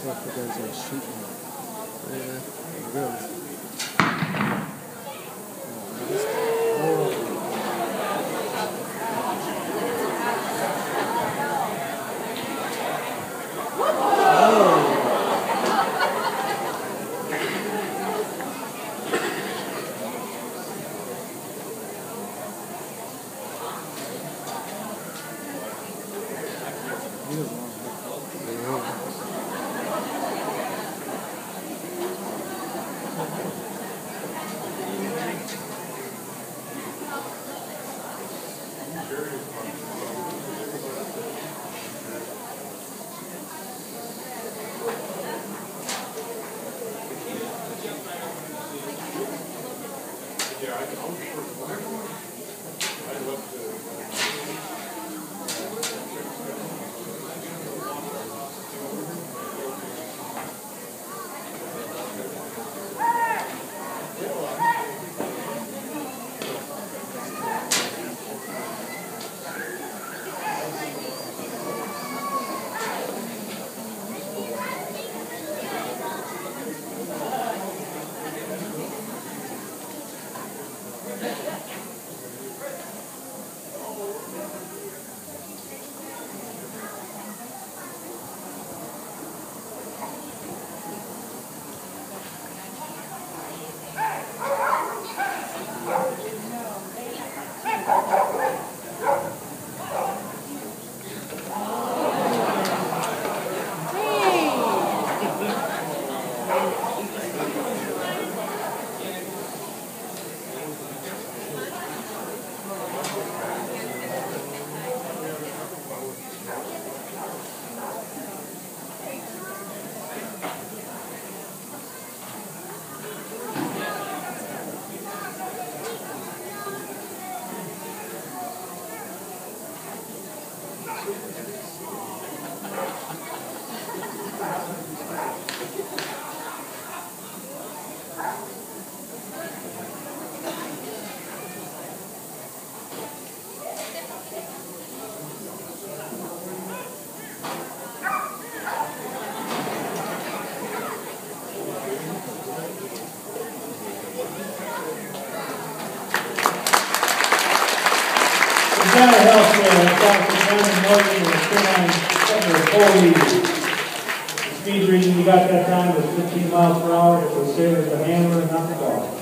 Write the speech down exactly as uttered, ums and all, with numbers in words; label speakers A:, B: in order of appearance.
A: Look, the guys are shooting. Yeah, there it goes.
B: Center Healthcare, Doctor Brandon Morgan, and K nine Foley. Speed reading, you got that time was fifteen miles per hour. It was saved with the hammer and not the ball.